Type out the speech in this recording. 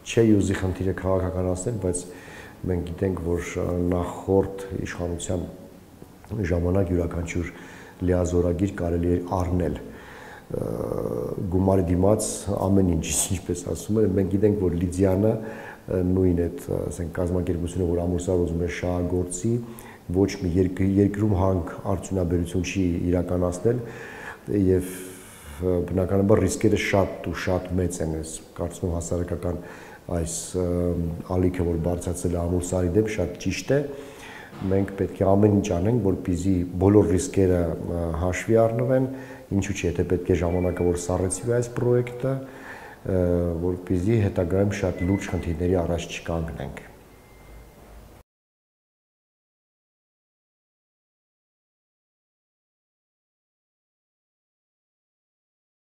չէ ուզի խնդիրը քաղաքականացնել, բայց մենք գիտենք, որ նախորդ իշխանության ժամանակ յուրաքանչյուր լիազորագիր կարելի է առնել գումարի դիմաց ամեն ինչ, ինչպես ասում են, մենք գիտենք, որ Լիդիանը նույն այդ, ասենք, կազմակերպությունը, որ ամուսար ուզում է շահագործի, ոչ մի երկրում հանք արդյունաբերություն չի իրականացնել եւ բնականաբար ռիսկերը շատ ու շատ մեծ են, ես կարծում եմ հասարակական այս ալիքը, որ բարձրացել է ամուսարի դեմ, շատ ճիշտ է։ Մենք պետք է ամեն ինչ անենք, որպեսզի բոլոր ռիսկերը հաշվի առնվեն, ինչու՞ չէ, եթե պետք է ժամանակը որ սառեցվի այս պրոյեկտը, որպեսզի հետագայում շատ լուրջ խնդիրների առաջ չկանգնենք։